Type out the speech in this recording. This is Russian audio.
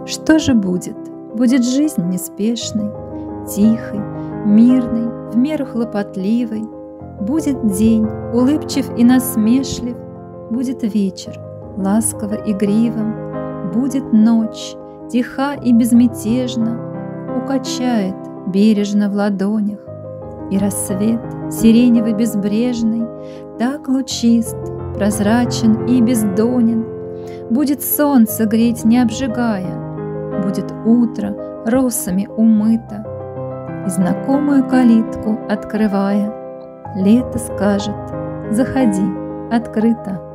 Что же будет? Будет жизнь неспешной, тихой, мирной, в меру хлопотливой. Будет день, улыбчив и насмешлив, будет вечер, ласково игривым, будет ночь, тиха и безмятежна, укачает бережно в ладонях, и рассвет сиреневый безбрежный, так лучист, прозрачен и бездонен, будет солнце греть, не обжигая, будет утро росами умыто, и знакомую калитку открывая, лето скажет: заходи открыто.